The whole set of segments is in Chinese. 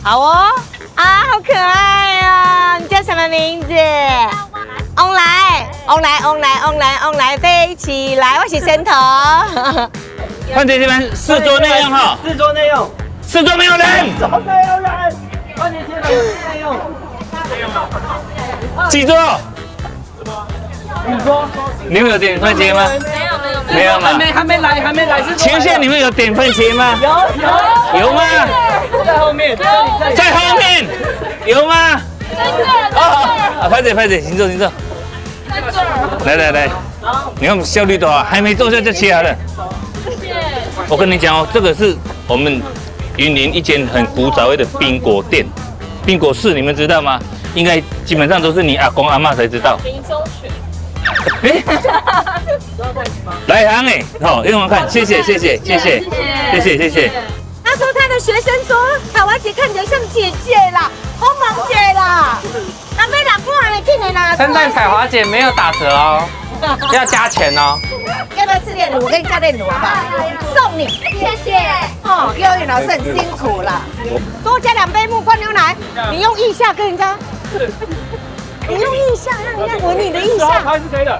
好哦，啊，好可爱啊！你叫什么名字？翁来，翁来，翁来，翁来，翁来，飞起来！我是针头。 范姐这边4桌内用哈 ，4桌内用 ，4桌没有人 ，4桌没有人。范姐这边内用， 几桌 5桌。 你们有点番茄吗？没有吗？ 还没来。 前线你们有点番茄吗？有吗？ 在后面， 在后面有吗？哦，拍姐，请坐。来，你看我们效率多好，还没坐下就切好了。谢谢。我跟你讲哦，这个是我们云林一间很古早味的冰果店，冰果室你们知道吗？应该基本上都是你阿公阿嬷才知道。林松雪。哎，来行哎，好，用我看，谢谢。 他说他的学生说卡娃姐看起来像姐姐啦，红芒姐啦，那边哪过来进来啦？ 称赞彩华姐没有打折哦，要加钱哦。 要不要吃炼乳？我给你加炼乳好不好？送你，谢谢。哦，幼儿园老师很辛苦啦，多加2杯木瓜牛奶。你用腋下跟人家，你用腋下让人家闻你的腋下。 他是谁的？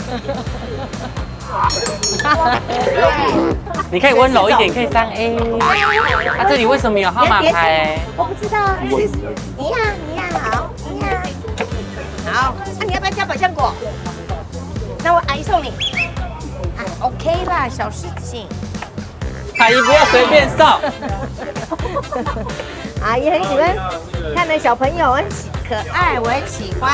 你可以温柔一点，可以3A。啊，这里为什么有号码牌？ 我不知道啊。你好。好，那你要不要加百香果？那我阿姨送你。OK 啦，小事情。 阿姨不要随便送。 阿姨很喜欢看的小朋友很可爱，我很喜欢。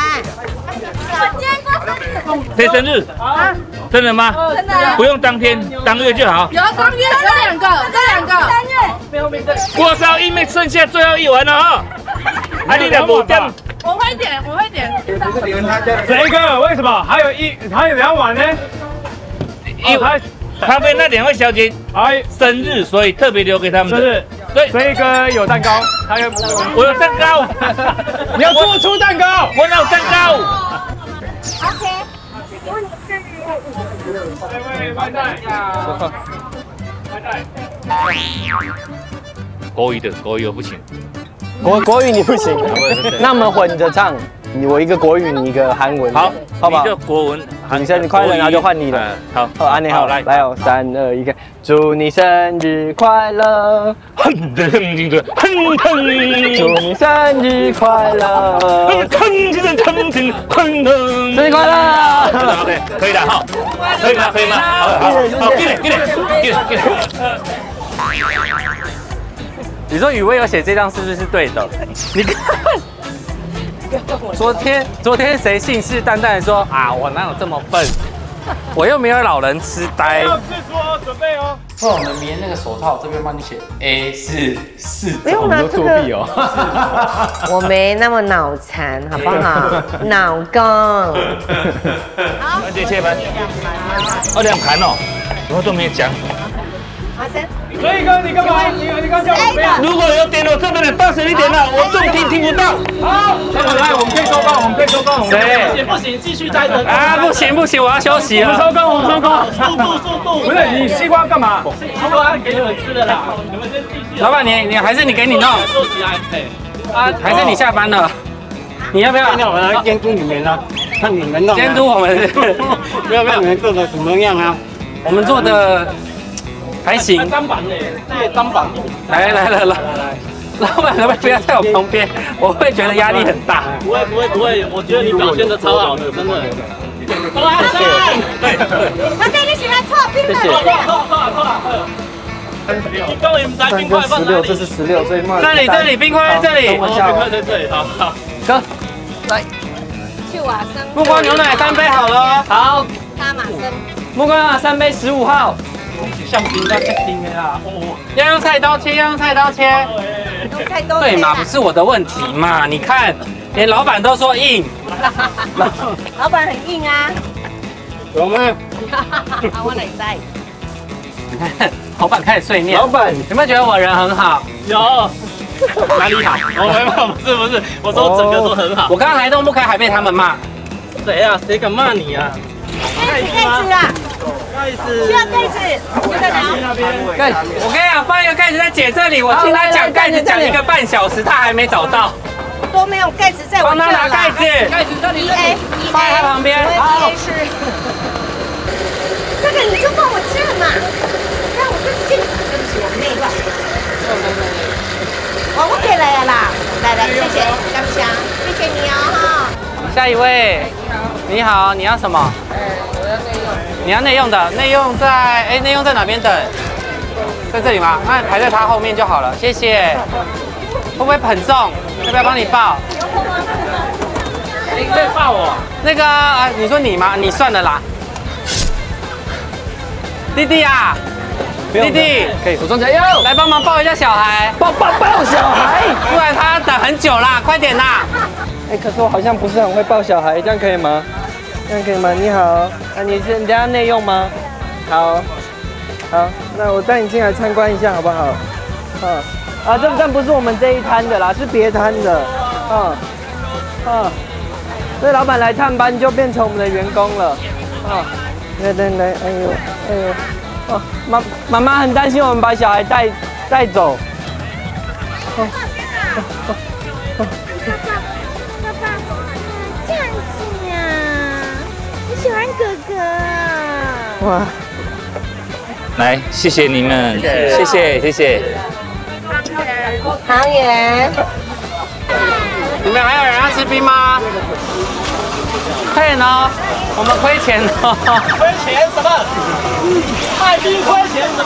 谁生日啊？真的吗？ 真的。 不用当天，当月就好。 有当月有2个，这2个。3月。 锅烧意面剩下最后1碗了哈。啊，你俩不点？ 我会点。 谁个？为什么？还有2碗呢？ 咖啡那2位小姐生日，所以特别留给他们。 生日。 对， 这个有蛋糕， 我有蛋糕。 你要做出蛋糕， 我有蛋糕。 OK。 国语我不行。 国语你不行，那我们混着唱，我一个国语，你一个韩文，好不好？ 你就国文， 你生日快乐，然后就换你了。好，安妮好，来哦，3、2、1，祝你生日快乐，祝你生日快乐，生日快乐。 OK， 可以的哈，可以吗？好，给你。 你说雨薇有写这张是不是对的？你看，昨天谁信誓旦旦的说啊，我哪有这么笨？我又没有老人痴呆。 要试出哦，准备哦。 不然我们棉那个手套这边帮你写 A 是4， 不用拿这个。我没那么脑残，好不好？脑梗。好， 那就切盘。2盘哦，我都没讲。 阿生。 所以哥，你干嘛？你刚叫我怎么样？ 如果有点我这边的大声一点了，我重听不到。 好，来，我们可以收工， 谁？ 不行，继续待着。 啊，不行，我要休息了。 我们收工。速度。不是，你西瓜干嘛？西瓜给你们吃的啦。你们先继续。 老板，你还是你给你弄。 坐起来。 还是你下班了？你要不要？ 那我来监督你们啊，看你们弄。 监督我们。 没有，你们做的怎么样啊？ 我们做的。还行， 砧板嘞，这砧板。 来，老板不要在我旁边，我会觉得压力很大。 不会，我觉得你表现的超好的，真的。 他对你喜欢错冰的。 错。你根本才冰块放哪里？ 这是16，所以这里冰块在这里。 冰块在这里，好。 哥，来。 去瓦生。 木瓜牛奶3杯好了。好。 他马生。 木瓜牛奶3杯15号。 像冰要切冰的啦， 要用菜刀切。对嘛，不是我的问题嘛？你看，连老板都说硬。 老板很硬啊。 有吗？ 我哪在？ 你看，老板开始碎念。 老板， 有没有觉得我人很好？ 有。哪里好？不是，我说整个都很好。 我刚刚来动不开，还被他们骂。 谁啊？谁敢骂你啊？ 开始啊！ 需要盖子，就在哪？ 盖子，我跟你讲，放一个盖子在姐这里，我听他讲盖子讲1个半小时，他还没找到。 都没有盖子在我这帮他拿盖子，盖子这里放在他旁边。 好，这个你就放我这嘛，让我就进。对不起，我内乱。我可以来了啦，来，谢谢，感谢，谢谢你哦哈。 下一位，你好，你要什么？ 我要内用。 你要内用的，内用在哪边等？在这里吗？那排在他后面就好了，谢谢。会不会很重？要不要帮你抱？ 你可以抱我。 那个你说你吗？你算了啦。弟弟啊，弟弟， 可以，我装起来，哟， 来帮忙抱一下小孩。 抱小孩， 不然他要等很久啦，快点啦。 哎，可是我好像不是很会抱小孩，这样可以吗？这样可以吗？你好，啊，你等下内用吗？好，那我带你进来参观一下好不好？这不是我们这一摊的啦，是别摊的。所以老板来探班就变成我们的员工了。来，哎呦，妈妈很担心我们把小孩带走。 爸爸，这样子呀？你喜欢哥哥啊？ 哇， 来，谢谢你们，谢谢。 汤圆， 你们还有人要吃冰吗？快点哦，我们亏钱哦。 亏钱什么？卖冰亏钱什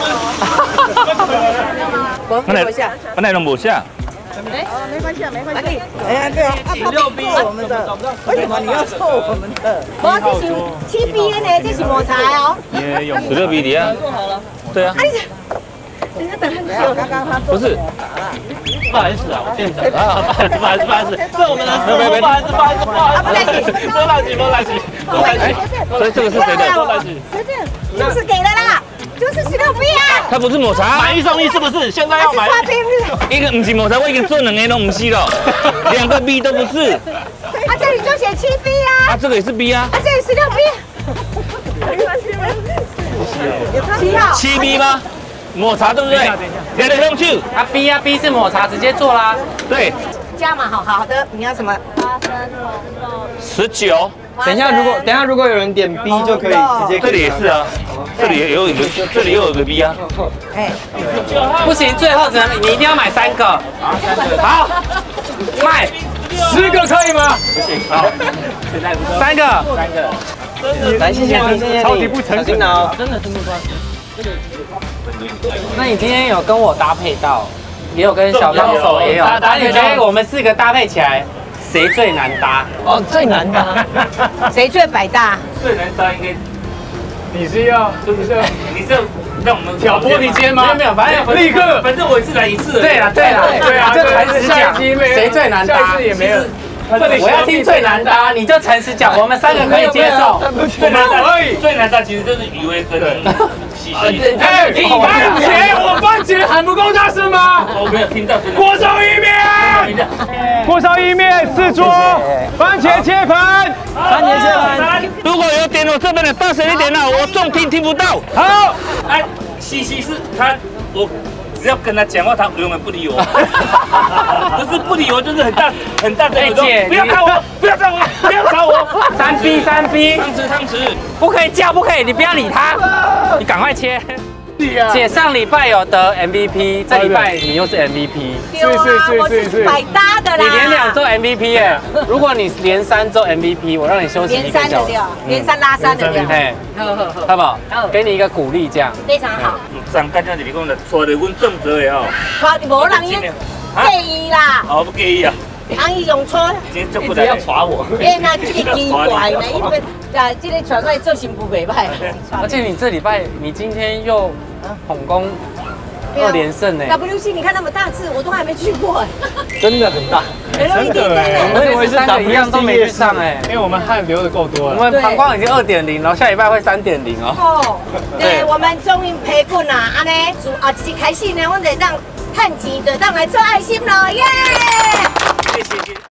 么？ 我来弄不下。 没关系。哎呀，对啊，他凑我们的，为什么你要凑我们的？我这是7 B 呢，这是抹茶哦。 也有16 B 的啊。对啊。 人家等很久，刚刚他不是。 不好意思啊，我店长啊，不好意思，这我们的师傅，不好意思，多来几， 所以这个是谁的？ 随便，就是给的啦，就是16 B 啊。 它不是抹茶， 买1送1是不是？现在要买一个不是抹茶，我已经做2个都不是了，2个 B 都不是。 啊，这里就写7 B 啊。 啊，这个也是 B 啊。 啊，这里16 B。7号。 7 B 吗？抹茶对不对？来来用去。 啊 B 是抹茶直接做啦。 对。 加码好的，你要什么 ？19。 等一下如果有人点 B 就可以直接。 这里也是啊，这里也有一个 B 啊。 哎， 不行，最后你一定要买3个。好，卖 10个可以吗？ 不行，好 ，3个。 来，谢谢你， 超级不诚实哦， 真的是没关系。 那你今天有跟我搭配到，也有跟小帮手也有，那你觉得我们4个搭配起来，谁最难搭？ 哦，最难搭， 谁最百搭？ 最难搭应该你是要你是让我们挑拨离间吗？ 没有，反正立刻， 反正我也是来一次。 对啊，就诚实讲，谁最难搭？ 下一次也没有。 我要听最难搭，你就诚实讲，我们3个可以接受。 最难搭其实就是雨薇跟西西。 哎，我番茄喊不够大声吗？ 我没有听到。 锅烧意面，锅烧意面4桌，番茄切盘， 如果有点我这边的大声一点啦，我重听不到。 好， 哎，西西是我只要跟他讲话，他永远不理我。不是不理我，就是很大声。 姐， 不要看我，不要看我，不要吵我。 3 B， 汤匙， 不可以叫，不可以，你不要理他，你赶快切。姐上礼拜有得 MVP， 这礼拜你又是 MVP。 我是百搭的啦。 你连2周 MVP 耶！如果你连3周 MVP， 我让你休息1个小时。 连3拉3的料。 嘿，好不好？给你一个鼓励，这样。 非常好。 上干这里讲的，带着阮正责的吼。 带无人伊介意啦。 哦，不介意啊。 人伊用错。 今天就不来要耍我。 哎，那这个奇怪呢，因为这个传来做新妇袂歹。 而且你这礼拜，你今天又捧攻2连胜呢。 WC 你看那么大字，我都还没去过哎。 真的很大。 真的我们这次3个一样都没去上哎， 因为我们汗流的够多了。 我们膀胱已经2.0了，下礼拜会3.0哦。 哦，对，我们终于陪滚啦，安尼，一开始呢，我们得让趁钱，就当来做爱心咯，耶！ 谢谢。